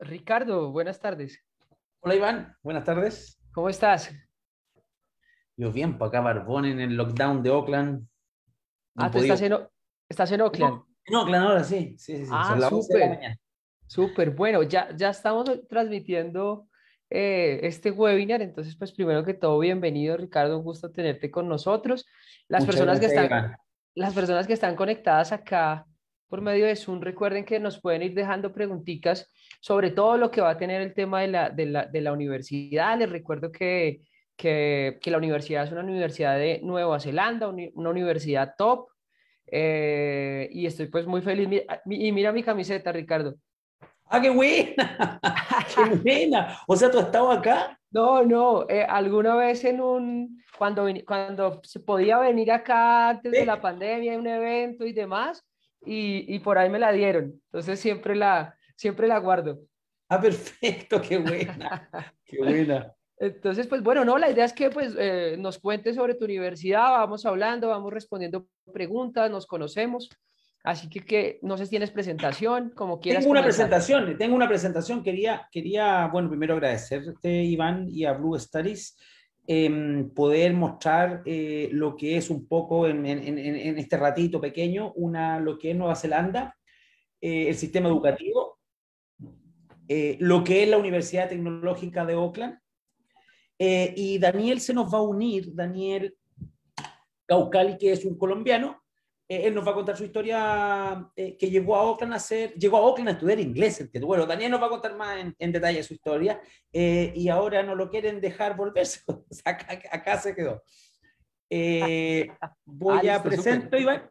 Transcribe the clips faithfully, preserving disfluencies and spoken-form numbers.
Ricardo, buenas tardes. Hola Iván, buenas tardes. ¿Cómo estás? Yo bien, por acá Barbón en el lockdown de Oakland. No he Ah, tú estás podido. en, O- estás en Oakland. No, en Oakland ahora sí, sí, sí, sí, son Ah, las once de la súper, mañana. súper. Bueno, ya, ya estamos transmitiendo eh, este webinar, entonces, pues primero que todo, bienvenido, Ricardo, un gusto tenerte con nosotros. Las Muchas personas que gracias están, Iván. las personas que están conectadas acá por medio de Zoom, recuerden que nos pueden ir dejando preguntitas sobre todo lo que va a tener el tema de la, de la, de la universidad. Les recuerdo que, que, que la universidad es una universidad de Nueva Zelanda, uni- una universidad top. Eh, y estoy pues muy feliz. Mi- mi- Y mira mi camiseta, Ricardo. ¡Ah, qué buena! ¡Qué buena! O sea, ¿tú has estado acá? No, no, eh, alguna vez en un, cuando, vini- cuando se podía venir acá antes de la Sí. pandemia, un evento y demás, y, y por ahí me la dieron. Entonces siempre la, siempre la guardo. Ah, perfecto, qué buena, qué buena. Entonces, pues bueno, no, la idea es que pues eh, nos cuentes sobre tu universidad, vamos hablando, vamos respondiendo preguntas, nos conocemos. Así que, que no sé si tienes presentación, como quieras Tengo una comenzar. presentación, tengo una presentación. Quería, quería, bueno, primero agradecerte, Iván, y a Blue Studies, em, poder mostrar eh, lo que es un poco en, en- en- en este ratito pequeño, una, lo que es Nueva Zelanda, eh, el sistema educativo, eh, lo que es la Universidad Tecnológica de Auckland. Eh, y Daniel se nos va a unir, Daniel Caucali, que es un colombiano. Eh, él nos va a contar su historia, eh, que llegó a Oakland a hacer, llegó a Oakland a estudiar inglés. Que, bueno, Daniel nos va a contar más en, en detalle su historia, eh, y ahora no lo quieren dejar volverse. O sea, acá, acá se quedó. Eh, Ah, voy a listo, súper. presentar, Iván.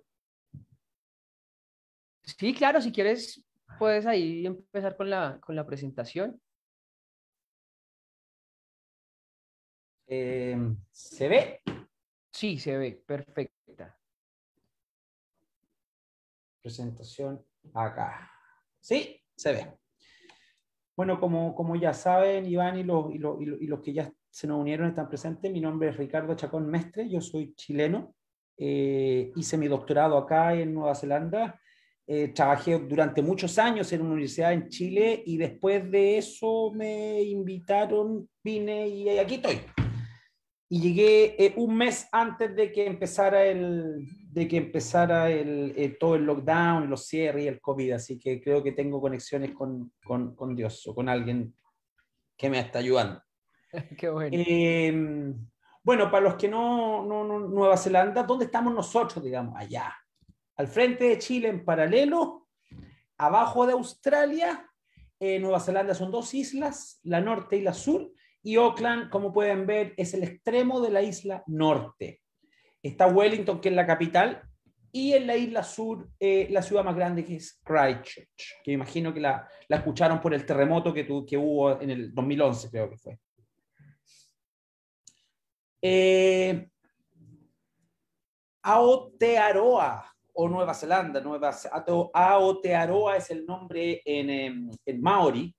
Sí, claro, si quieres, puedes ahí empezar con la, con la presentación. Eh, ¿Se ve? Sí, se ve, perfecta. Presentación acá. Sí, se ve. Bueno, como, como ya saben, Iván y los, y, los, y los- y los que ya se nos unieron están presentes, mi nombre es Ricardo Chacón Mestre, yo soy chileno. Eh, hice mi doctorado acá en Nueva Zelanda. Eh, trabajé durante muchos años en una universidad en Chile y después de eso me invitaron, vine y aquí estoy. Y llegué eh, un mes antes de que empezara el, de que empezara el, eh, todo el lockdown, los cierres y el COVID, así que creo que tengo conexiones con, con, con Dios o con alguien que me está ayudando. Qué bueno. Eh, bueno, para los que no, no, no, Nueva Zelanda, ¿dónde estamos nosotros, digamos? Allá, al frente de Chile en paralelo, abajo de Australia. Eh, Nueva Zelanda son dos islas, la norte y la sur, y Auckland, como pueden ver, es el extremo de la isla norte. Está Wellington, que es la capital, y en la isla sur, eh, la ciudad más grande, que es Christchurch, que imagino que la, la escucharon por el terremoto que, tu, que hubo en el dos mil once, creo que fue. Eh, Aotearoa, o Nueva Zelanda, Nueva, Aotearoa es el nombre en, en, en Maori.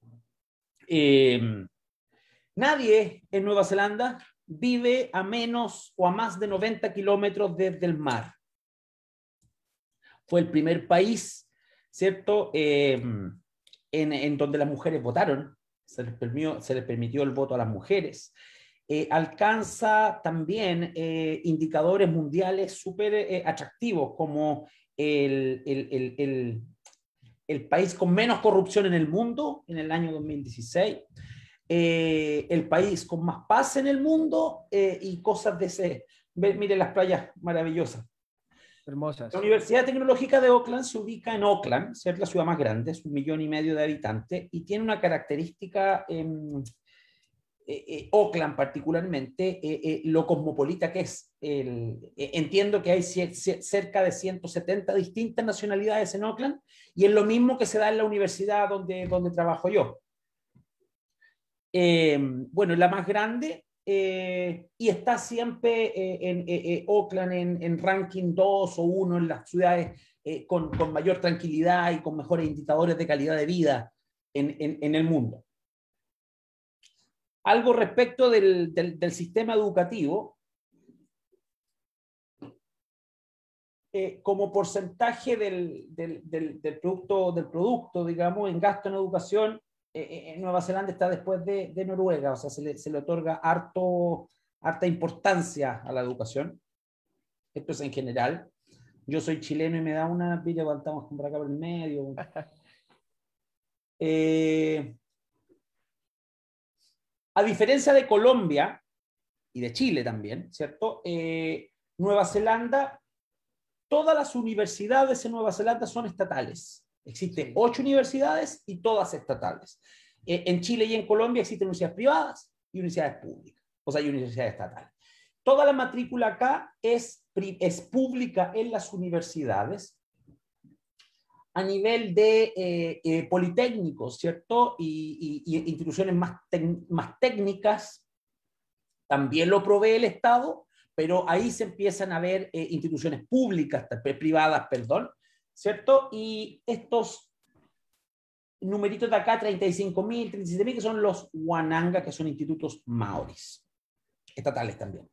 Eh, Nadie en Nueva Zelanda vive a menos o a más de noventa kilómetros desde el mar. Fue el primer país, ¿cierto?, eh, en, en, donde las mujeres votaron, se les, permitió, se les permitió el voto a las mujeres. Eh, alcanza también eh, indicadores mundiales súper eh, atractivos, como el, el, el, el, el país con menos corrupción en el mundo en el año dos mil dieciséis, eh, el país con más paz en el mundo, eh, y cosas de ese. Miren las playas maravillosas. La Hermosas. Universidad Tecnológica de Auckland se ubica en Auckland, es la ciudad más grande, es un millón y medio de habitantes, y tiene una característica, eh, eh, eh, Auckland particularmente, eh, eh, lo cosmopolita que es. El, eh, entiendo que hay cerca de ciento setenta distintas nacionalidades en Auckland, y es lo mismo que se da en la universidad donde, donde trabajo yo. Eh, bueno, la más grande, eh, y está siempre eh, en eh, eh, Auckland en, en ranking dos o uno en las ciudades eh, con, con, mayor tranquilidad y con mejores indicadores de calidad de vida en, en, en el mundo. Algo respecto del, del, del sistema educativo. Eh, como porcentaje del, del, del, del, producto, del producto, digamos, en gasto en educación, eh, Nueva Zelanda está después de, de Noruega, o sea, se le, se le otorga harto, harta importancia a la educación. Esto es en general. Yo soy chileno y me da una villa cuando estamos por acá por el medio. Eh, a diferencia de Colombia y de Chile también, ¿cierto? Eh, Nueva Zelanda, todas las universidades en Nueva Zelanda son estatales. Existen sí. ocho universidades y todas estatales. Eh, en Chile y en Colombia existen universidades privadas y universidades públicas, o sea, hay universidades estatales. Toda la matrícula acá es, es pública en las universidades a nivel de eh, eh, politécnicos, ¿cierto? Y, y, y instituciones más, más técnicas, también lo provee el Estado, pero ahí se empiezan a ver eh, instituciones públicas, privadas, perdón, ¿cierto? Y estos numeritos de acá, treinta y cinco mil, treinta y siete mil, que son los Wananga, que son institutos maoris, estatales también.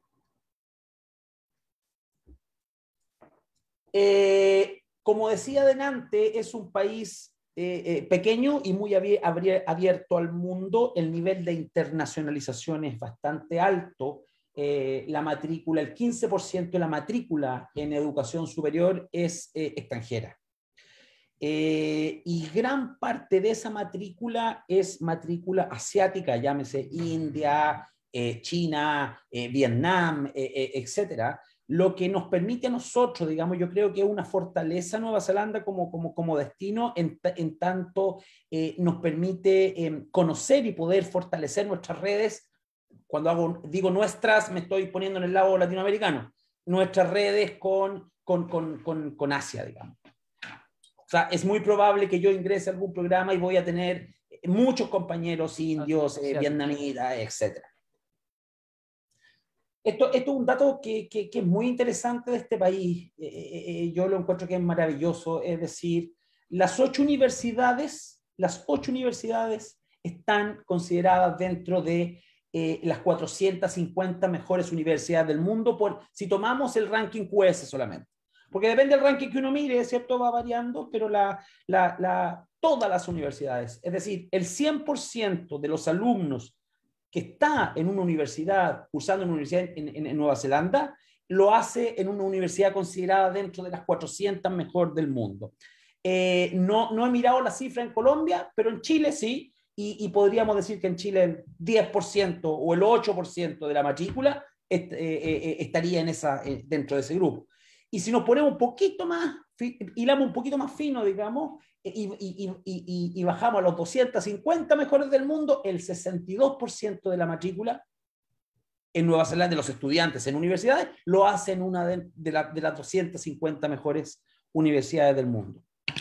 Eh, como decía adelante, es un país eh, eh, pequeño y muy abierto al mundo. El nivel de internacionalización es bastante alto. Eh, la matrícula, el quince por ciento de la matrícula en educación superior es eh, extranjera. Eh, y gran parte de esa matrícula es matrícula asiática, llámese India, eh, China, eh, Vietnam, eh, eh, etcétera. Lo que nos permite a nosotros, digamos, yo creo que es una fortaleza Nueva Zelanda como, como, como destino, en, en tanto eh, nos permite eh, conocer y poder fortalecer nuestras redes. Cuando hago, digo nuestras, me estoy poniendo en el lado latinoamericano, nuestras redes con, con, con, con, con Asia, digamos. O sea, es muy probable que yo ingrese a algún programa y voy a tener muchos compañeros indios, eh, vietnamitas, etcétera. Esto, esto es un dato que, que, que es muy interesante de este país. Eh, eh, yo lo encuentro que es maravilloso. Es decir, las ocho universidades, las ocho universidades están consideradas dentro de eh, las cuatrocientas cincuenta mejores universidades del mundo, por, si tomamos el ranking Q S solamente. Porque depende del ranking que uno mire, ¿cierto? Va variando, pero la, la, la, todas las universidades, es decir, el cien por ciento de los alumnos que está en una universidad, cursando en una universidad en, en, en Nueva Zelanda, lo hace en una universidad considerada dentro de las cuatrocientas mejor del mundo. Eh, no, no he mirado la cifra en Colombia, pero en Chile sí, y, y podríamos decir que en Chile el diez por ciento o el ocho por ciento de la matrícula est, eh, eh, estaría en esa, eh, dentro de ese grupo. Y si nos ponemos un poquito más, hilamos un poquito más fino, digamos, y, y, y, y, y bajamos a los doscientos cincuenta mejores del mundo, el sesenta y dos por ciento de la matrícula en Nueva Zelanda, de los estudiantes en universidades, lo hacen una de, de, la, de las doscientas cincuenta mejores universidades del mundo.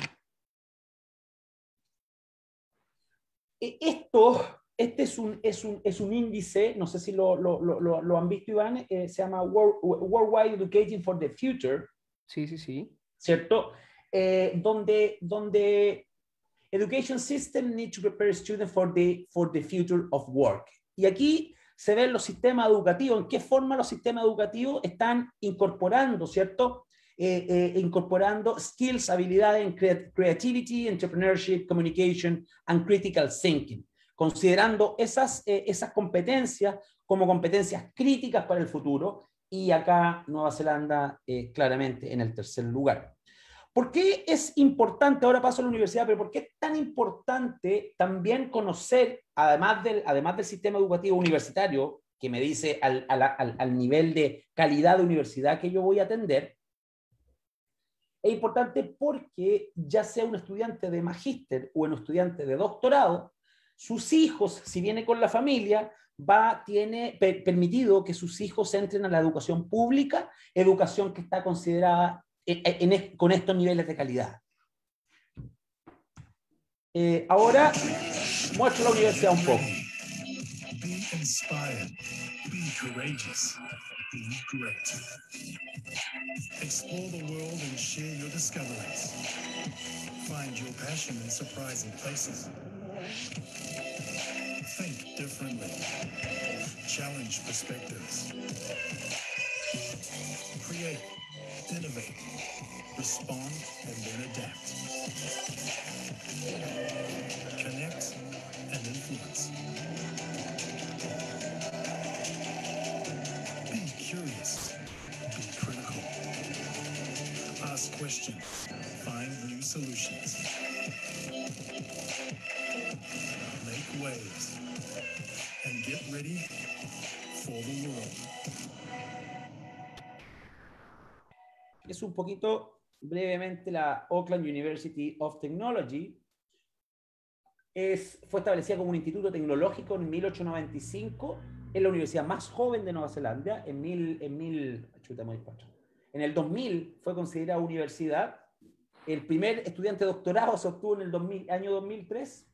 Esto, este es un, es, un, es un índice, no sé si lo, lo, lo, lo han visto, Iván, eh, se llama World, Worldwide Educating for the Future. Sí, sí, sí. ¿Cierto? Eh, donde, donde education system need to prepare students for the, for the future of work. Y aquí se ven los sistemas educativos, en qué forma los sistemas educativos están incorporando, ¿cierto? Eh, eh, incorporando skills, habilidades en creativity, entrepreneurship, communication and critical thinking, considerando esas, eh, esas competencias como competencias críticas para el futuro, y acá Nueva Zelanda eh, claramente en el tercer lugar. ¿Por qué es importante, ahora paso a la universidad, pero por qué es tan importante también conocer, además del, además del sistema educativo universitario, que me dice al, al, al, al nivel de calidad de universidad que yo voy a atender? Es importante porque ya sea un estudiante de magíster o un estudiante de doctorado, sus hijos, si viene con la familia, va, tiene per, permitido que sus hijos entren a la educación pública, educación que está considerada en, en, con estos niveles de calidad. Eh, ahora muestro la universidad un poco. Be inspired, be courageous, be great. Explore the world and share your discoveries. Find your passion in surprising places. Think differently. Challenge perspectives. Create, innovate, respond, and then adapt. Connect and influence. Be curious. Be critical. Ask questions. Find new solutions. Make waves. And get ready for the world. Es un poquito brevemente la Auckland University of Technology. Es, fue establecida como un instituto tecnológico en mil ochocientos noventa y cinco. Es la universidad más joven de Nueva Zelanda. En, mil, en, mil, chuta, en el dos mil fue considerada universidad. El primer estudiante de doctorado se obtuvo en el dos mil, año dos mil tres.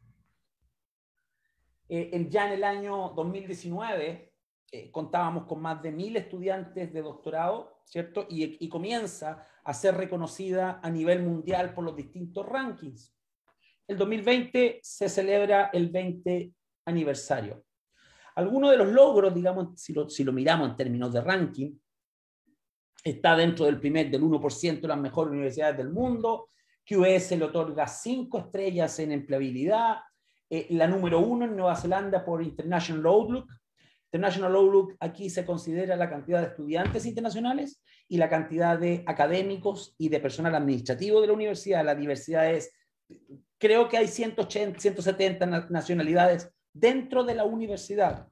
Eh, en, ya en el año dos mil diecinueve eh, contábamos con más de mil estudiantes de doctorado, ¿cierto? Y, y comienza a ser reconocida a nivel mundial por los distintos rankings. El dos mil veinte se celebra el veinte aniversario. Algunos de los logros, digamos, si lo, si lo miramos en términos de ranking, está dentro del primer, del uno por ciento de las mejores universidades del mundo. Q S le otorga cinco estrellas en empleabilidad. Eh, la número uno en Nueva Zelanda por International Outlook. International Outlook aquí se considera la cantidad de estudiantes internacionales y la cantidad de académicos y de personal administrativo de la universidad. La diversidad es, creo que hay ciento ochenta, ciento setenta nacionalidades dentro de la universidad.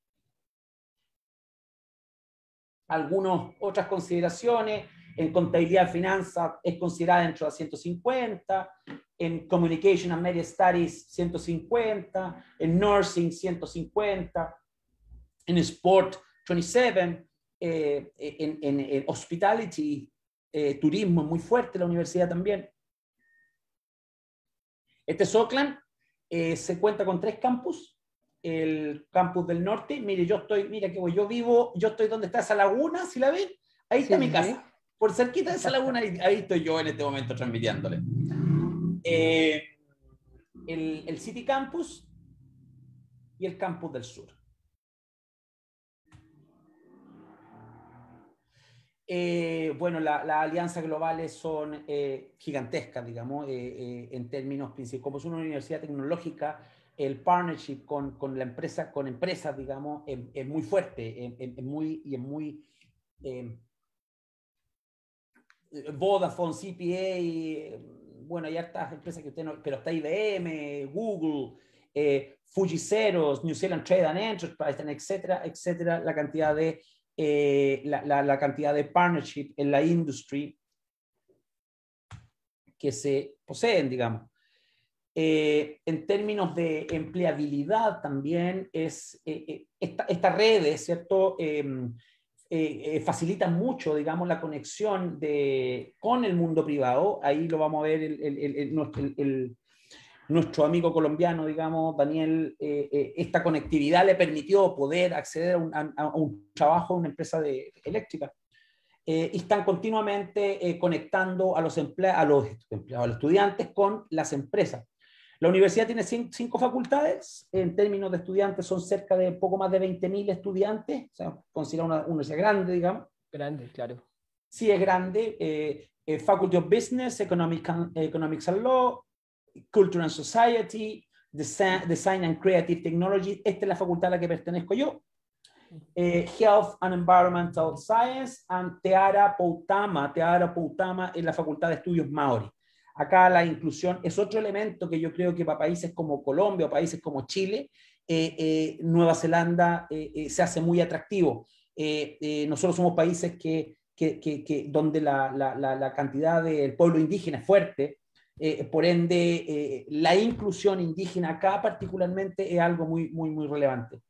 Algunas otras consideraciones, en contabilidad y finanzas es considerada dentro de ciento cincuenta, en Communication and Media Studies ciento cincuenta, en Nursing ciento cincuenta, en Sport veintisiete, eh, en, en, en Hospitality, eh, turismo muy fuerte la universidad también. Este es Auckland, eh, se cuenta con tres campus. El campus del norte, mire, yo estoy, mira que yo vivo, yo estoy donde está esa laguna, si la ven, ahí está Sí, mi sí, casa, sí. por cerquita de esa laguna, ahí, ahí estoy yo en este momento transmitiéndole. Eh, el, el City Campus y el Campus del Sur. Eh, bueno, las la alianzas globales son eh, gigantescas, digamos, eh, eh, en términos principales. Como es una universidad tecnológica, el partnership con, con la empresa, con empresas, digamos, es, es muy fuerte, es, es muy, y es muy eh, Vodafone, C P A, eh, bueno, hay hartas empresas que usted no, pero está I B M, Google, eh, Fujiceros, New Zealand Trade and Enterprise, etcétera, etcétera, la cantidad de eh, la, la, la cantidad de partnership en la industry que se poseen, digamos. Eh, en términos de empleabilidad también es eh, eh, esta, estas redes, ¿cierto? Eh, eh, eh, facilitan mucho, digamos, la conexión de, con el mundo privado. Ahí lo vamos a ver el, el, el, el, nuestro, el, nuestro amigo colombiano, digamos, Daniel, eh, eh, esta conectividad le permitió poder acceder a un, a, a un trabajo en una empresa de, eléctrica. Eh, y están continuamente eh, conectando a los, emple a, los empleados, a los estudiantes con las empresas. La universidad tiene cinco, cinco facultades, en términos de estudiantes son cerca de poco más de veinte mil estudiantes, o sea, considera una universidad grande, digamos. Grande, claro. Sí, es grande. Eh, eh, Faculty of Business, Economic, Economics and Law, Culture and Society, Design, Design and Creative Technology. Esta es la facultad a la que pertenezco yo. Eh, Health and Environmental Science, and Te Ara Poutama. Te Ara Poutama es la Facultad de Estudios Maori. Acá la inclusión es otro elemento que yo creo que para países como Colombia o países como Chile, eh, eh, Nueva Zelanda eh, eh, se hace muy atractivo. Eh, eh, nosotros somos países que, que, que, que donde la, la, la, la cantidad del pueblo indígena es fuerte, eh, por ende eh, la inclusión indígena acá particularmente es algo muy, muy, muy relevante.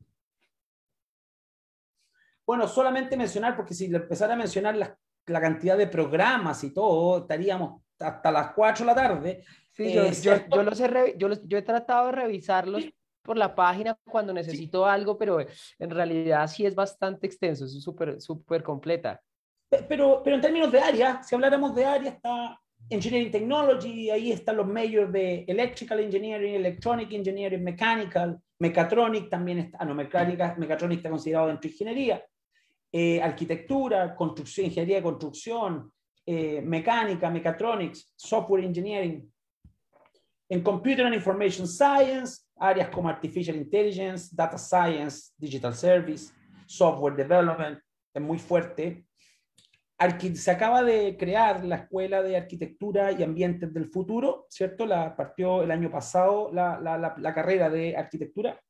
Bueno, solamente mencionar, porque si empezara a mencionar la, la cantidad de programas y todo, estaríamos hasta las cuatro de la tarde. Sí, yo, eh, yo, yo, los he yo, los, yo he tratado de revisarlos por la página cuando necesito sí. algo, pero en realidad sí es bastante extenso, es súper súper completa. Pero, pero en términos de área, si habláramos de área, está Engineering Technology, ahí están los majors de Electrical Engineering, Electronic Engineering, Mechanical, Mechatronic también está, ah, no, Mecánica, Mechatronic está considerado dentro de ingeniería. eh, arquitectura, construcción, ingeniería de construcción, eh, mecánica, mechatronics, software engineering. En Computer and Information Science, áreas como Artificial Intelligence, Data Science, Digital Service, Software Development, es muy fuerte. Arqui se acaba de crear la Escuela de Arquitectura y Ambientes del Futuro, ¿cierto? La partió el año pasado la, la, la, la carrera de arquitectura.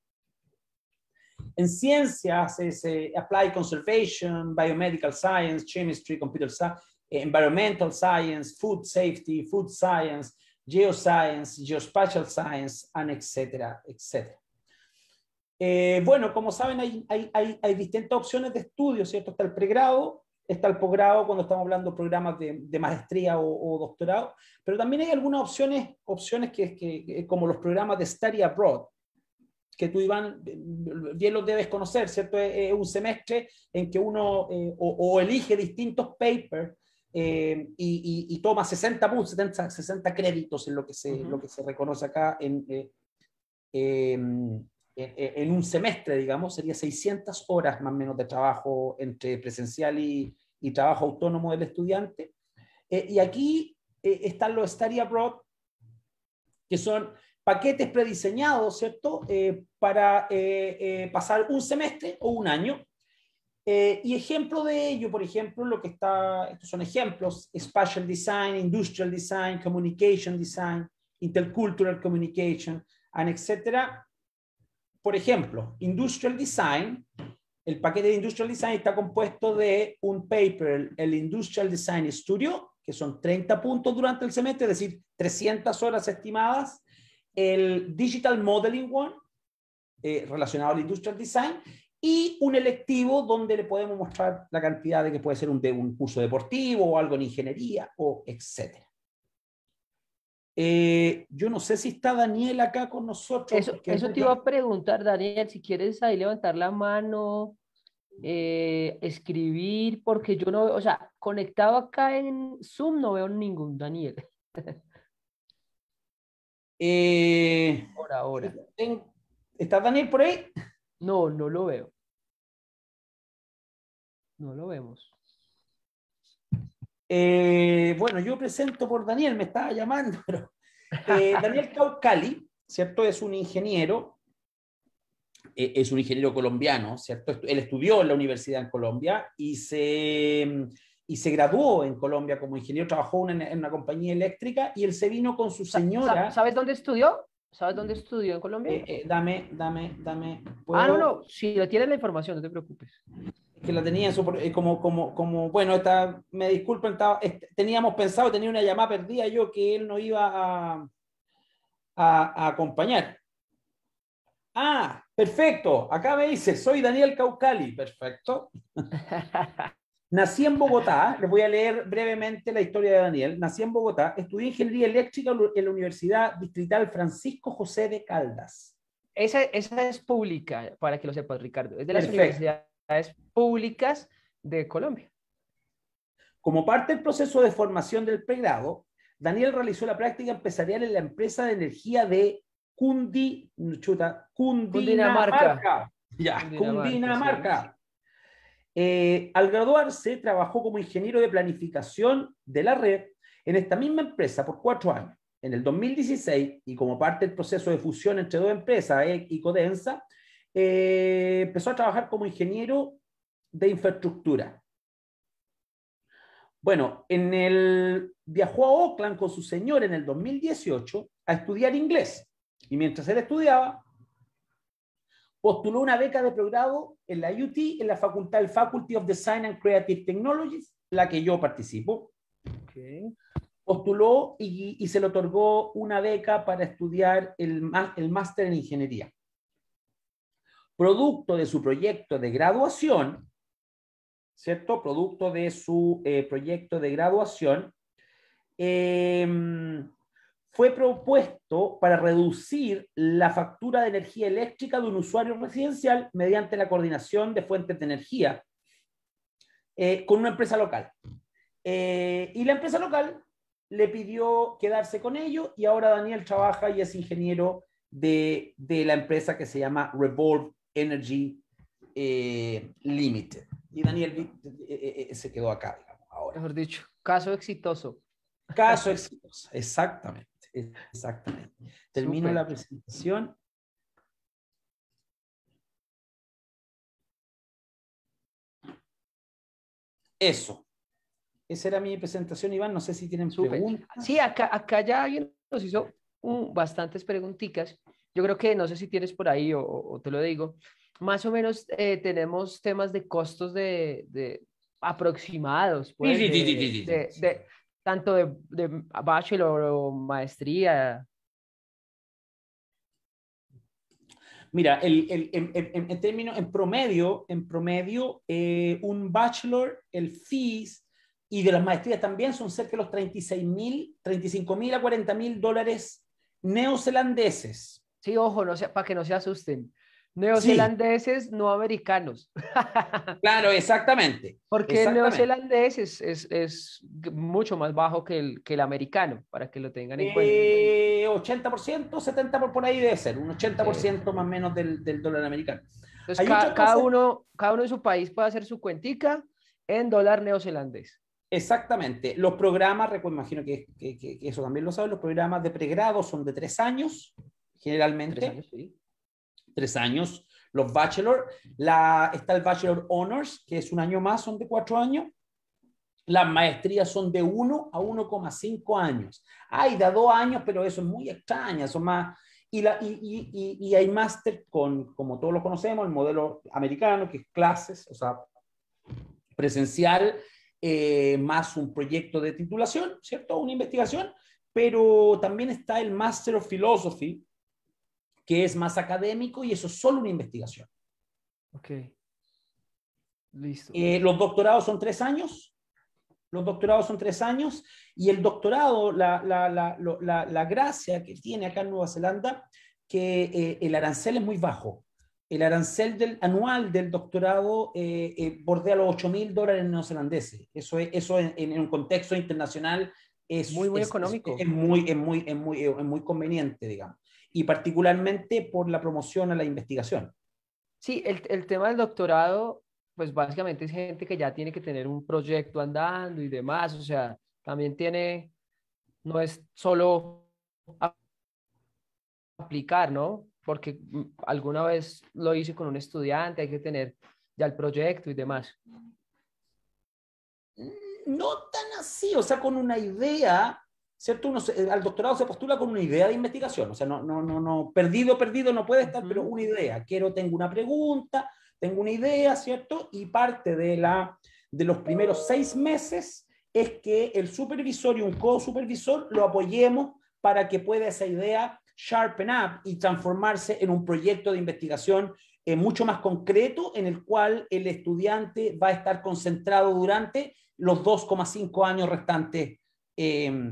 En ciencias es eh, Applied Conservation, Biomedical Science, Chemistry, Computer Science, Environmental Science, Food Safety, Food Science, Geoscience, Geospatial Science, and etcétera, etcétera. Eh, bueno, como saben, hay, hay, hay, hay distintas opciones de estudio, ¿cierto? Está el pregrado, está el posgrado cuando estamos hablando de programas de, de maestría o, o doctorado, pero también hay algunas opciones, opciones que, que, como los programas de Study Abroad, que tú, Iván, bien los debes conocer, ¿cierto? Es, es un semestre en que uno eh, o, o elige distintos papers Eh, y, y, y toma sesenta puntos, setenta, sesenta créditos en lo que se, uh-huh. lo que se reconoce acá en, eh, eh, en, en un semestre, digamos, sería seiscientas horas más o menos de trabajo entre presencial y, y trabajo autónomo del estudiante. Eh, y aquí eh, están los Study Abroad, que son paquetes prediseñados, ¿cierto? Eh, para eh, eh, pasar un semestre o un año. Eh, y ejemplo de ello, por ejemplo, lo que está, estos son ejemplos: Spatial Design, Industrial Design, Communication Design, Intercultural Communication, and etcétera. Por ejemplo, Industrial Design, el paquete de Industrial Design está compuesto de un paper, el Industrial Design Studio, que son treinta puntos durante el semestre, es decir, trescientas horas estimadas, el Digital Modeling One, eh, relacionado al Industrial Design, y un electivo donde le podemos mostrar la cantidad de que puede ser un, de un curso deportivo o algo en ingeniería o etcétera. Eh, yo no sé si está Daniel acá con nosotros. Eso, eso te iba a preguntar, Daniel, si quieres ahí levantar la mano, eh, escribir, porque yo no veo, o sea, conectado acá en Zoom no veo ningún Daniel. eh, por ahora. ¿Está Daniel por ahí? No, no lo veo. No lo vemos. Eh, bueno, yo presento por Daniel, me estaba llamando, pero eh, Daniel Caucali, ¿cierto? Es un ingeniero, eh, es un ingeniero colombiano, ¿cierto? Él estudió en la universidad en Colombia y se, y se graduó en Colombia como ingeniero, trabajó en, en una compañía eléctrica y él se vino con su señora. ¿Sabes dónde estudió? ¿Sabes dónde estudió en Colombia? Eh, eh, dame, dame, dame. ¿puedo? Ah, no, no, si lo tienes la información, no te preocupes. Que la tenía su, eh, como, como, como, bueno, esta, me disculpen, estaba, este, teníamos pensado, tenía una llamada perdida yo que él no iba a, a, a acompañar. Ah, perfecto, acá me dice, soy Daniel Caucali, perfecto. Nací en Bogotá, les voy a leer brevemente la historia de Daniel. Nací en Bogotá, estudié ingeniería eléctrica en la Universidad Distrital Francisco José de Caldas. Esa, esa es pública, para que lo sepas, Ricardo. Es de las Perfecto. Universidades públicas de Colombia. Como parte del proceso de formación del pregrado, Daniel realizó la práctica empresarial en la empresa de energía de Cundi, chuta, Cundinamarca. Cundinamarca. Ya, Cundinamarca. Cundinamarca. Sí. Eh, al graduarse, trabajó como ingeniero de planificación de la red en esta misma empresa por cuatro años. En el dos mil dieciséis, y como parte del proceso de fusión entre dos empresas, E C y Codensa, eh, empezó a trabajar como ingeniero de infraestructura. Bueno, en el, viajó a Oakland con su señora en el dos mil dieciocho a estudiar inglés. Y mientras él estudiaba, postuló una beca de pregrado en la U T, en la facultad, el Faculty of Design and Creative Technologies, la que yo participo. Okay. Postuló y, y se le otorgó una beca para estudiar el, el máster en ingeniería. Producto de su proyecto de graduación, ¿cierto? Producto de su eh, proyecto de graduación, eh, fue propuesto para reducir la factura de energía eléctrica de un usuario residencial mediante la coordinación de fuentes de energía eh, con una empresa local. Eh, y la empresa local le pidió quedarse con ello y ahora Daniel trabaja y es ingeniero de, de la empresa que se llama Revolve Energy eh, Limited. y Daniel eh, eh, se quedó acá, digamos, ahora. Mejor dicho, caso exitoso. Caso exitoso, exactamente, exactamente. Termino Súper. la presentación. Eso. Esa era mi presentación, Iván. No sé si tienen Súper. preguntas. Sí, acá, acá ya alguien nos hizo uh, bastantes preguntitas. Yo creo que no sé si tienes por ahí o, o te lo digo. Más o menos eh, tenemos temas de costos de, de aproximados, Sí, pues, sí, sí, sí, de, sí, sí, de, sí. de tanto de, de bachelor o maestría. Mira, el, el, en, en, en términos, en promedio, en promedio eh, un bachelor, el fees y de las maestrías también son cerca de los treinta y seis mil, treinta y cinco mil a cuarenta mil dólares neozelandeses. Sí, ojo, no sea, para que no se asusten. Sí, Neozelandeses, no americanos. claro, exactamente, Porque el exactamente. neozelandés es, es, es mucho más bajo que el, que el americano, para que lo tengan en cuenta. Eh, ochenta por ciento, setenta por ciento por ahí debe ser, un ochenta por Sí. ciento más o menos del, del dólar americano. Entonces, Hay ca- otra cada cosa, uno, cada uno de su país puede hacer su cuentica en dólar neozelandés. exactamente, los programas, recu- imagino que, que, que, que eso también lo saben, los programas de pregrado son de tres años, Tres generalmente, años, sí. tres años. Los bachelor, la, está el Bachelor Honors, que es un año más, son de cuatro años. Las maestrías son de uno a uno coma cinco años. Hay de dos años, pero eso es muy extraño, son más... Y, la, y, y, y hay máster con, como todos lo conocemos, el modelo americano, que es clases, o sea, presencial, eh, más un proyecto de titulación, ¿cierto? Una investigación, pero también está el Master of Philosophy, que es más académico y eso es solo una investigación. Ok, listo. Eh, los doctorados son tres años, los doctorados son tres años y el doctorado, la, la, la, la, la gracia que tiene acá en Nueva Zelanda, que eh, el arancel es muy bajo. El arancel del, anual del doctorado eh, eh, bordea los ocho mil dólares neozelandeses. Eso, es, eso en, en, un contexto internacional Muy, es, muy es, es, económico. es, muy, es, muy, es, muy, es muy conveniente, digamos. Y particularmente por la promoción a la investigación. Sí, el, el tema del doctorado, pues básicamente es gente que ya tiene que tener un proyecto andando y demás, o sea, también tiene, no es solo a- aplicar, ¿no? Porque mm, alguna vez lo hice con un estudiante, hay que tener ya el proyecto y demás. No tan así, o sea, con una idea, ¿cierto? Uno se, al doctorado se postula con una idea de investigación, o sea, no, no, no, no, perdido, perdido no puede estar, pero Ujú. una idea. Quiero, tengo una pregunta, tengo una idea, ¿cierto? Y parte de, la, de los primeros seis meses es que el supervisor y un co-supervisor lo apoyemos para que pueda esa idea sharpen up y transformarse en un proyecto de investigación eh, mucho más concreto en el cual el estudiante va a estar concentrado durante los dos coma cinco años restantes eh,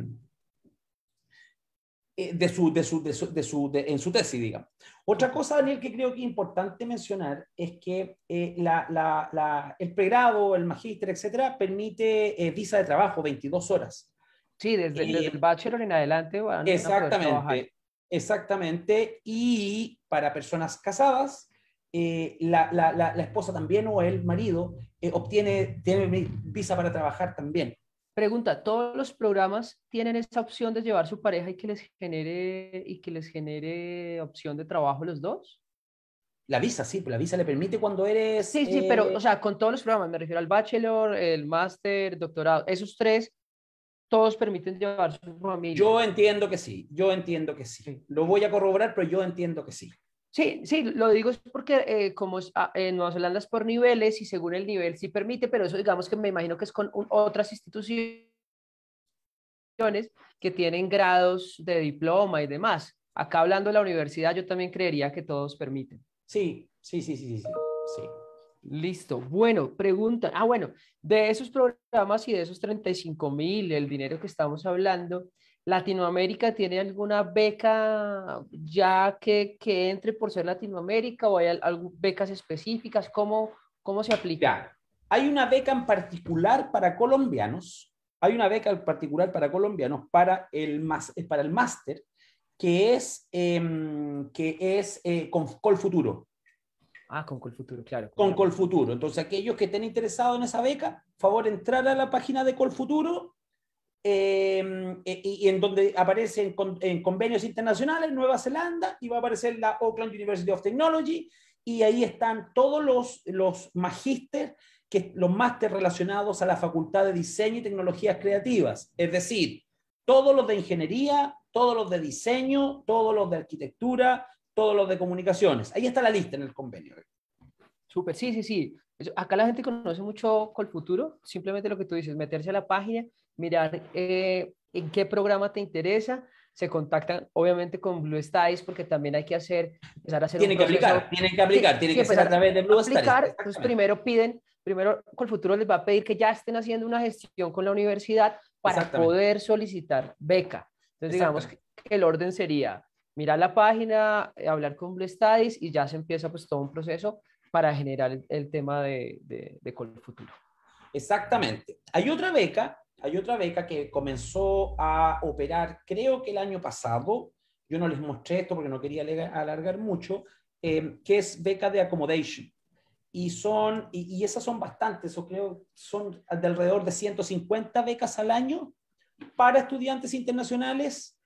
de su, de su, de su, de su, de, en su tesis, digamos. Otra Súper. cosa, Daniel, que creo que es importante mencionar es que eh, la, la, la, el pregrado, el magíster, etcétera, permite eh, visa de trabajo veintidós horas. Sí, desde, desde el Eh, bachelor en adelante van a poder trabajar. exactamente, exactamente. Y para personas casadas, eh, la, la, la, la, esposa también o el marido eh, obtiene tiene visa para trabajar también. Pregunta, ¿todos los programas tienen esta opción de llevar su pareja y que les genere y que les genere opción de trabajo los dos? La visa, sí, pues la visa le permite cuando eres... Sí, sí, pero, o Eh, sea, con todos los programas, me refiero al bachelor, el máster, doctorado, esos tres, todos permiten llevar su familia. yo entiendo que sí, yo entiendo que sí. Sí, Lo voy a corroborar, pero yo entiendo que sí. sí, sí, lo digo es porque eh, como es, ah, en Nueva Zelanda es por niveles y según el nivel sí permite, pero eso digamos que me imagino que es con un- otras instituciones que tienen grados de diploma y demás. Acá hablando de la universidad, yo también creería que todos permiten. Sí, sí, sí, sí, sí, sí. Sí. Listo. Bueno, pregunta. Ah, bueno, de esos programas y de esos treinta y cinco mil, el dinero que estamos hablando, ¿Latinoamérica tiene alguna beca ya que, que entre por ser Latinoamérica o hay al- algún- becas específicas? ¿Cómo, cómo se aplica? Ya, hay una beca en particular para colombianos, hay una beca en particular para colombianos para el, para el máster, que es, eh, que es eh, con Colfuturo. Ah, con Colfuturo, claro. Con Colfuturo. Entonces, aquellos que estén interesados en esa beca, favor entrar a la página de Colfuturo, eh, y, y en donde aparecen con, en convenios internacionales, Nueva Zelanda, y va a aparecer la Auckland University of Technology, y ahí están todos los, los magíster, que, los máster relacionados a la Facultad de Diseño y Tecnologías Creativas, es decir, todos los de ingeniería, todos los de diseño, todos los de arquitectura, todos los de comunicaciones. Ahí está la lista en el convenio. Súper, sí, sí, sí. Eso- Acá la gente conoce mucho Colfuturo, simplemente lo que tú dices, meterse a la página, mirar eh, en qué programa te interesa, se contactan obviamente con Blue Skies porque también hay que hacer, empezar a hacer un Tienen que proceso. aplicar, tienen que Sí, aplicar, tiene sí, que ser a empezar través de a Blue Star. aplicar, entonces Exactamente. primero piden, primero Colfuturo les va a pedir que ya estén haciendo una gestión con la universidad para Exactamente. poder solicitar beca. Entonces digamos que, Exactamente. que el orden sería mirar la página, eh, hablar con Blue Studies y ya se empieza pues todo un proceso para generar el, el tema de, de, de Colfuturo. Exactamente. Hay otra beca, hay otra beca que comenzó a operar, creo que el año pasado. Yo no les mostré esto porque no quería alargar mucho, eh, que es beca de accommodation. Y, son, y, y esas son bastantes, yo creo son de alrededor de ciento cincuenta becas al año para estudiantes internacionales,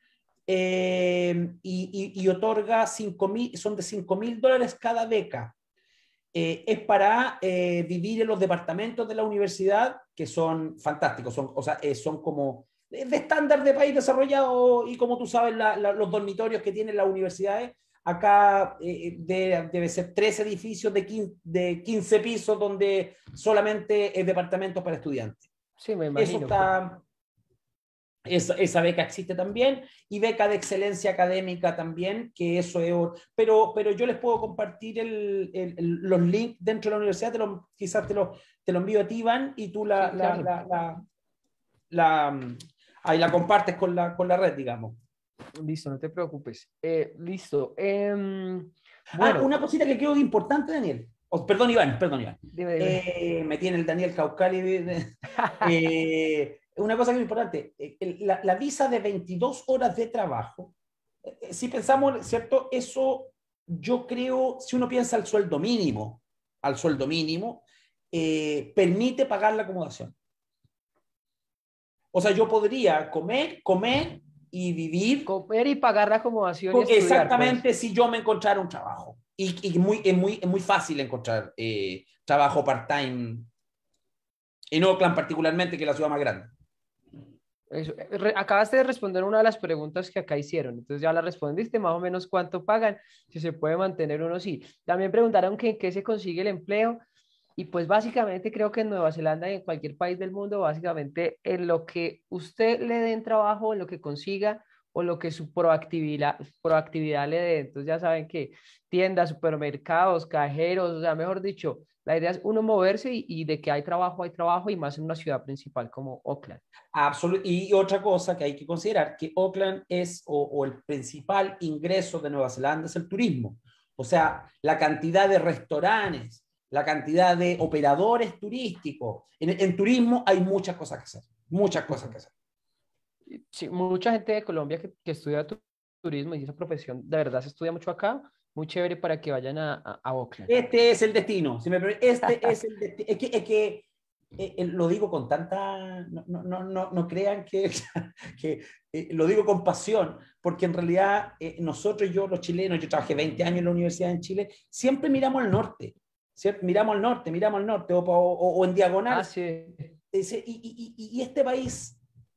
eh, y, y, y otorga cinco mil, son de cinco mil dólares cada beca. Eh, es para eh, vivir en los departamentos de la universidad, que son fantásticos, son, o sea, eh, son como de estándar de país desarrollado, y como tú sabes, la, la, los dormitorios que tienen las universidades, acá eh, de, debe ser tres edificios de quince, de quince pisos donde solamente es departamentos para estudiantes. Sí, me Eso imagino. está, esa, esa beca existe también, y beca de excelencia académica también, que eso es, pero, pero yo les puedo compartir el, el, el, los links dentro de la universidad, te lo, quizás te lo, te lo envío a ti, Iván, y tú la, Sí, la, claro. la, la, la, ahí la compartes con la, con la red, digamos. Listo, no te preocupes. Eh, listo. Em, Ah, bueno, una cosita que creo importante, Daniel. Oh, perdón, Iván, perdón, Iván. dime, dime. Eh, me tiene el Daniel Caucali. De, de, eh, una cosa que es importante, eh, la, la visa de veintidós horas de trabajo, eh, si pensamos, ¿cierto? Eso, yo creo, si uno piensa al sueldo mínimo, al sueldo mínimo, eh, permite pagar la acomodación. O sea, yo podría comer, comer y vivir. Comer y pagar la acomodación y estudiar, pues. Exactamente, si yo me encontrara un trabajo. Y, y muy, es, muy, es muy fácil encontrar eh, trabajo part-time en Oakland particularmente, que es la ciudad más grande. Eso. Re- acabaste de responder una de las preguntas que acá hicieron, entonces ya la respondiste, más o menos cuánto pagan, si se puede mantener uno, sí. También preguntaron que en qué se consigue el empleo, y pues básicamente creo que en Nueva Zelanda y en cualquier país del mundo, básicamente en lo que usted le den trabajo, en lo que consiga o lo que su proactividad, proactividad le dé. Entonces ya saben que tiendas, supermercados, cajeros, o sea, mejor dicho, la idea es uno moverse y, y de que hay trabajo, hay trabajo, y más en una ciudad principal como Auckland. Absolut y otra cosa que hay que considerar, que Auckland es, o, o el principal ingreso de Nueva Zelanda es el turismo. O sea, la cantidad de restaurantes, la cantidad de operadores turísticos. En, en turismo hay muchas cosas que hacer, muchas cosas que hacer. Sí, mucha gente de Colombia que, que estudia tu- turismo y esa profesión, de verdad se estudia mucho acá, muy chévere para que vayan a, a, a Auckland. Este es el destino. Si me, este es el destino. Es que, es que eh, eh, lo digo con tanta. No, no, no, no crean que, que eh, lo digo con pasión, porque en realidad eh, nosotros, yo, los chilenos, yo trabajé veinte años en la universidad en Chile, siempre miramos al norte. ¿Cierto? Miramos al norte, miramos al norte, o, o, o en diagonal. Ah, sí. Y, y, y, y este país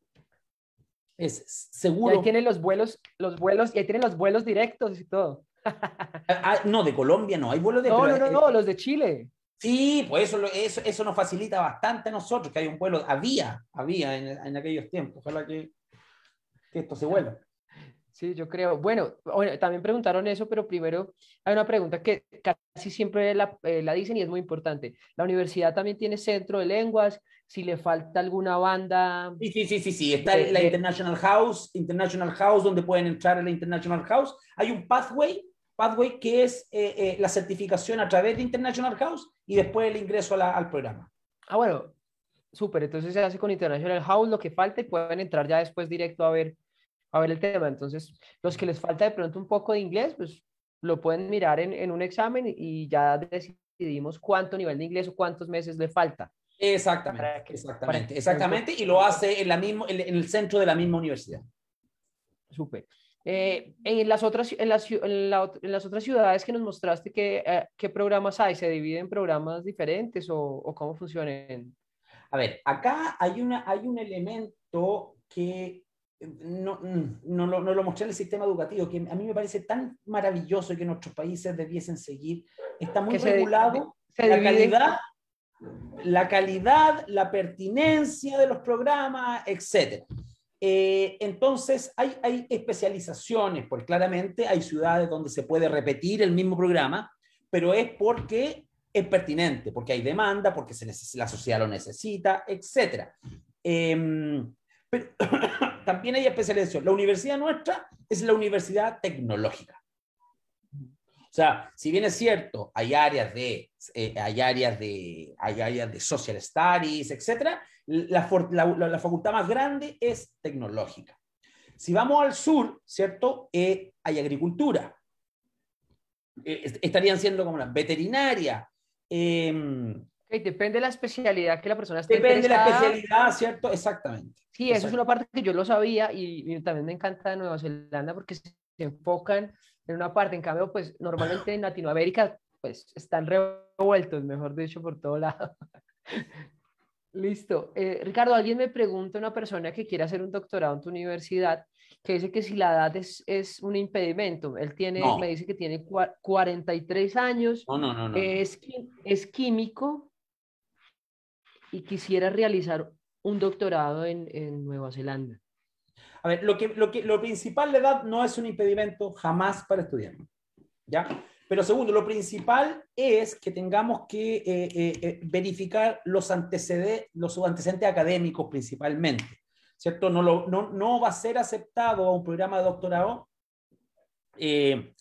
es Y ahí seguro. tienen los vuelos, los vuelos, y ahí tienen los vuelos directos y todo. Ah, no, de Colombia no, hay vuelos de. No, Pero, no, no, no, eh, los de Chile. Sí, pues eso, eso, eso nos facilita bastante a nosotros, que hay un vuelo, había, había en, en aquellos tiempos. Ojalá que, que esto se vuelva. Sí, yo creo. Bueno, bueno, también preguntaron eso, pero primero hay una pregunta que casi siempre la, eh, la dicen y es muy importante. ¿La universidad también tiene centro de lenguas? Si le falta alguna banda Sí, sí, sí, sí, sí. Está de, la de... International House, International House, donde pueden entrar a la International House. Hay un pathway, pathway que es eh, eh, la certificación a través de International House y después el ingreso a la, al programa. Ah, bueno, súper. Entonces se hace con International House lo que falta y pueden entrar ya después directo a ver, a ver el tema. Entonces, los que les falta de pronto un poco de inglés, pues lo pueden mirar en, en un examen y ya decidimos cuánto nivel de inglés o cuántos meses le falta. Exactamente, Para que, para exactamente, que exactamente, y lo hace en, la mismo, en, en el centro de la misma universidad. Súper. Eh, en las otras, en las, ciu- en la ot- en las otras ciudades que nos mostraste, ¿qué, eh, qué programas hay? ¿Se dividen en programas diferentes o, o cómo funcionan? A ver, acá hay, una, hay un elemento que no, no, lo, no lo mostré en el sistema educativo, que a mí me parece tan maravilloso y que nuestros países debiesen seguir. Está muy Que se, di- di- regulado se la dividen. calidad, la calidad, la pertinencia de los programas, etcétera. Eh, entonces, hay, hay especializaciones, pues claramente hay ciudades donde se puede repetir el mismo programa, pero es porque es pertinente, porque hay demanda, porque se neces- la sociedad lo necesita, etcétera. Eh, pero también hay especialización. La universidad nuestra es la universidad tecnológica. O sea, si bien es cierto, hay áreas de, eh, hay áreas de, hay áreas de social studies, etcétera, la, la, la, la facultad más grande es tecnológica. Si vamos al sur, ¿cierto? Eh, hay agricultura. Eh, estarían siendo como una veterinaria. Eh, Ok, depende de la especialidad que la persona esté depende de la interesada. especialidad, ¿cierto? Exactamente. Sí, eso es Exacto. una parte que yo lo sabía y, y también me encanta de Nueva Zelanda porque se, se enfocan en una parte. En cambio, pues normalmente en Latinoamérica, pues están revueltos, mejor dicho, por todo lado. Listo. Eh, Ricardo, alguien me pregunta, una persona que quiere hacer un doctorado en tu universidad, que dice que si la edad es, es un impedimento. Él tiene, me No, dice que tiene cua- cuarenta y tres años, no, no, no, no, no. es, qui- es químico y quisiera realizar un doctorado en, en Nueva Zelanda. A ver, lo, que, lo, que, lo principal de edad no es un impedimento jamás para estudiar, ¿ya? Pero segundo, lo principal es que tengamos que eh, eh, eh, verificar los antecedentes, los antecedentes académicos principalmente, ¿cierto? No, lo, no, no va a ser aceptado a un programa de doctorado eh,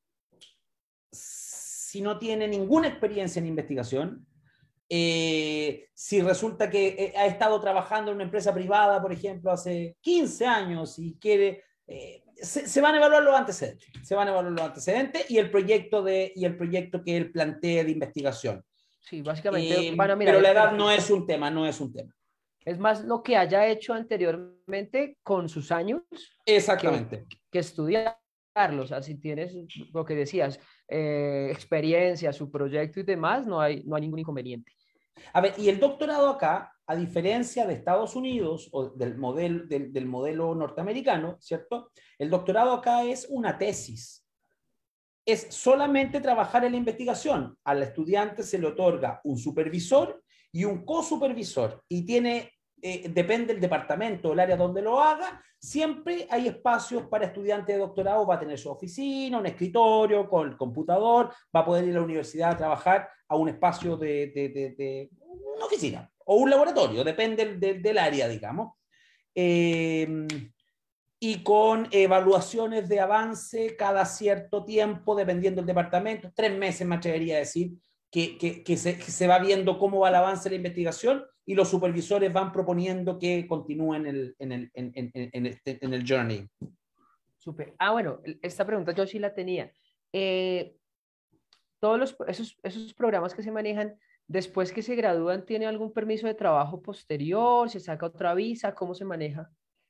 si no tiene ninguna experiencia en investigación, eh, si resulta que eh, ha estado trabajando en una empresa privada, por ejemplo, hace quince años y quiere... Eh, se, se, van a evaluar los antecedentes, se van a evaluar los antecedentes y el proyecto, de, y el proyecto que él plantee de investigación. Sí, básicamente van Eh, a mirar pero el la edad perfil. no es un tema, no es un tema. Es más lo que haya hecho anteriormente con sus años que, Exactamente. que estudiarlo. O sea, si tienes lo que decías, eh, experiencia, su proyecto y demás, no hay, no hay ningún inconveniente. A ver, y el doctorado acá, a diferencia de Estados Unidos o del modelo, del, del modelo norteamericano, ¿cierto? El doctorado acá es una tesis. Es solamente trabajar en la investigación. Al estudiante se le otorga un supervisor y un cosupervisor y tiene, eh, depende del departamento, el área donde lo haga, siempre hay espacios para estudiantes de doctorado, va a tener su oficina, un escritorio con el computador, va a poder ir a la universidad a trabajar a un espacio de, de, de, de una oficina o un laboratorio, depende del, del área, digamos. Eh, y con evaluaciones de avance cada cierto tiempo, dependiendo del departamento, tres meses me atrevería a decir, que, que, que, se, que se va viendo cómo va el avance de la investigación y los supervisores van proponiendo que continúen en el, en el, en, en, en, este, en el journey. Súper. Ah, bueno, esta pregunta yo sí la tenía. Eh, todos los, esos, esos programas que se manejan, después que se gradúan, ¿tiene algún permiso de trabajo posterior? ¿Se saca otra visa? ¿Cómo se maneja?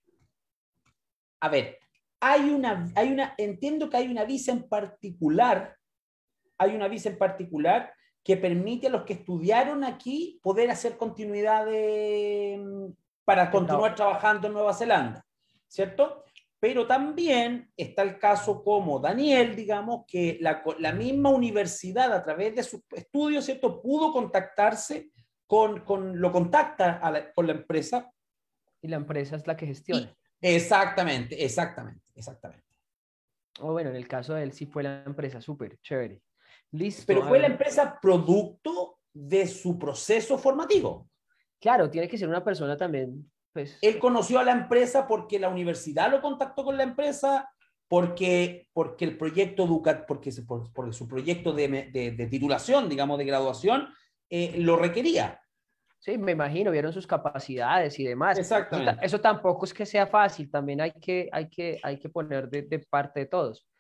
A ver, hay una, hay una, entiendo que hay una visa en particular, hay una visa en particular que permite a los que estudiaron aquí poder hacer continuidad de, para continuar trabajando en Nueva Zelanda, ¿cierto? Pero también está el caso como Daniel, digamos, que la, la misma universidad a través de sus estudios, ¿cierto? Pudo contactarse con, con lo contacta a la, con la empresa. Y la empresa es la que gestiona. Y, exactamente, exactamente, exactamente. O bueno, en el caso de él sí fue la empresa, súper chévere. Listo. Pero fue la empresa producto de su proceso formativo. Claro, tiene que ser una persona también, pues. Él conoció a la empresa porque la universidad lo contactó con la empresa, porque, porque el proyecto educa, porque, por, porque su proyecto de, de, de, titulación, digamos, de graduación, eh, lo requería. Sí, me imagino, vieron sus capacidades y demás. Exactamente. Eso, eso tampoco es que sea fácil, también hay que, hay que, hay que poner de, de parte de todos.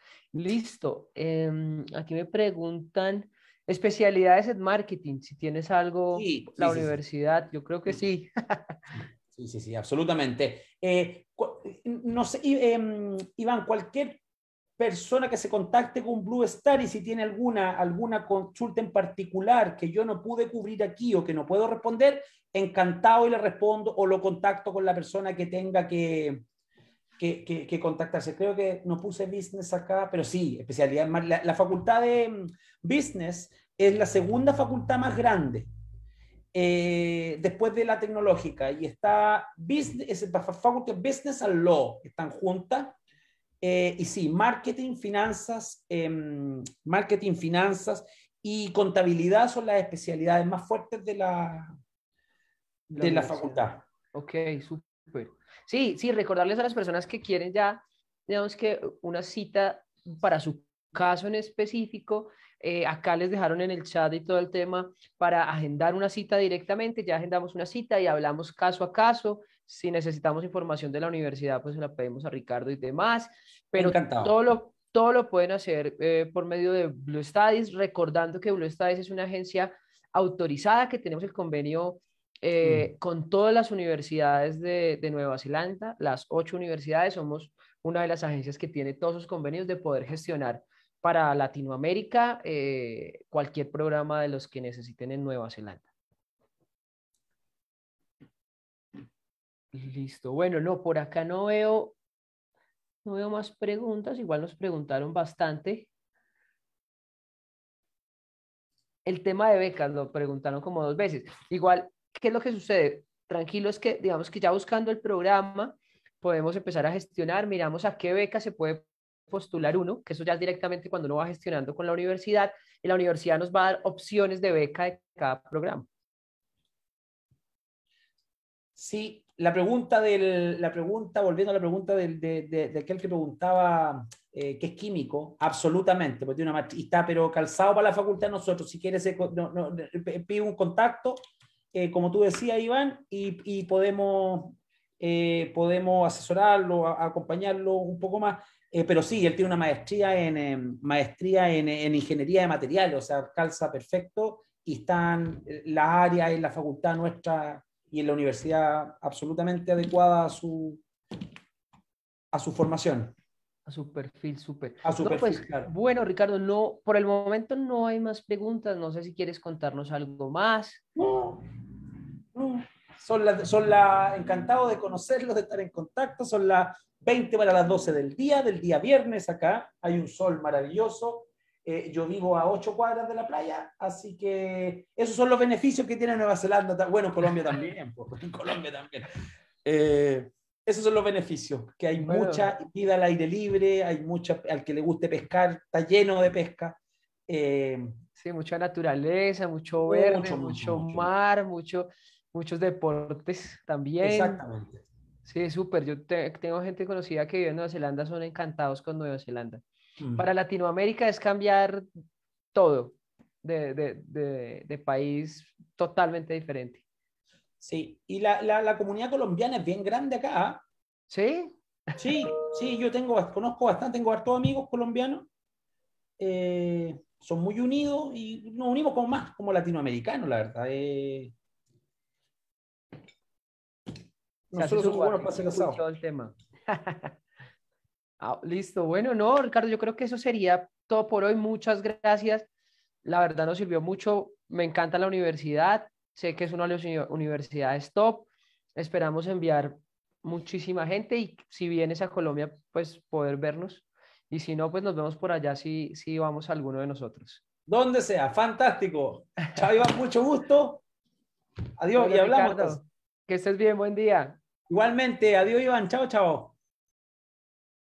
Listo. Em, aquí me preguntan especialidades en marketing, si tienes algo, Sí, la sí, sí, sí. universidad, yo creo que sí. Sí, sí, sí, absolutamente. Eh, cu- no sé, I- em, Iván, cualquier persona que se contacte con Blue Star y si tiene alguna, alguna consulta en particular que yo no pude cubrir aquí o que no puedo responder, encantado y le respondo o lo contacto con la persona que tenga que, que, que, que contactarse. Creo que no puse business acá, pero sí, especialidad. La, la facultad de mm, business es la segunda facultad más grande eh, después de la tecnológica y está business, es Faculty of Business and Law, están juntas. Eh, y sí, marketing, finanzas, eh, marketing, finanzas y contabilidad son las especialidades más fuertes de la, La de la universidad. facultad. Ok, súper. Sí, sí, recordarles a las personas que quieren ya, digamos que una cita para su caso en específico, eh, acá les dejaron en el chat y todo el tema para agendar una cita directamente, ya agendamos una cita y hablamos caso a caso. Si necesitamos información de la universidad, pues se la pedimos a Ricardo y demás, pero Encantado. todo lo, todo lo pueden hacer eh, por medio de Blue Studies, recordando que Blue Studies es una agencia autorizada, que tenemos el convenio Mm. eh, con todas las universidades de, de Nueva Zelanda, las ocho universidades, somos una de las agencias que tiene todos esos convenios de poder gestionar para Latinoamérica eh, cualquier programa de los que necesiten en Nueva Zelanda. Listo. Bueno, no, por acá no veo, no veo más preguntas. Igual nos preguntaron bastante. El tema de becas lo preguntaron como dos veces. Igual, ¿qué es lo que sucede? Tranquilo, es que digamos que ya buscando el programa podemos empezar a gestionar, miramos a qué beca se puede postular uno, que eso ya es directamente cuando uno va gestionando con la universidad y la universidad nos va a dar opciones de beca de cada programa. Sí, la pregunta del, la pregunta, volviendo a la pregunta del, de, de, de aquel que preguntaba eh, qué es químico, absolutamente, porque tiene una maestría, está pero calzado para la facultad nosotros, si quieres eh, no, no, pide un contacto, eh, como tú decías, Iván, y, y podemos, eh, podemos asesorarlo, a, a acompañarlo un poco más, eh, pero sí, él tiene una maestría en, eh, maestría en, en ingeniería de materiales, o sea, calza perfecto, y están las áreas en la facultad nuestra y en la universidad absolutamente adecuada a su, a su formación, A su perfil, súper. a su No, perfil, pues claro. bueno, Ricardo, no, por el momento no hay más preguntas. No sé si quieres contarnos algo más. No, no. Son las, son la, encantado de conocerlos, de estar en contacto. Son las veinte para las doce del día, del día viernes acá. Hay un sol maravilloso. Eh, yo vivo a ocho cuadras de la playa, así que esos son los beneficios que tiene Nueva Zelanda. Bueno, Colombia también, pues, en Colombia también. Eh, esos son los beneficios, que hay Bueno, mucha vida al aire libre, hay mucha, al que le guste pescar, está lleno de pesca. Eh, sí, mucha naturaleza, mucho verde, mucho, mucho, mucho mucho, mucho. mar, mucho, muchos deportes también. Exactamente. Sí, súper. Yo te- tengo gente conocida que vive en Nueva Zelanda, son encantados con Nueva Zelanda. Mm. Para Latinoamérica es cambiar todo de, de, de, de país totalmente diferente. Sí, y la, la, la, comunidad colombiana es bien grande acá. ¿Ah? ¿Sí? Sí, sí, yo tengo, conozco bastante, tengo hartos amigos colombianos. Eh, son muy unidos y nos unimos como más como latinoamericanos, la verdad. Eh, Se hace nosotros su somos buenos para hacer barbecue y asado. todo el tema. Ah, listo. Bueno, no, Ricardo, yo creo que eso sería todo por hoy. Muchas gracias. La verdad nos sirvió mucho. Me encanta la universidad. Sé que es una de las uni- universidades top. Esperamos enviar muchísima gente y si vienes a Colombia, pues poder vernos. Y si no, pues nos vemos por allá si, si vamos a alguno de nosotros. Donde sea, fantástico. Chao, Iván, mucho gusto. Adiós Bueno, y hablamos entonces. Ricardo, que estés bien. Buen día. Igualmente, adiós, Iván. Chao, chao.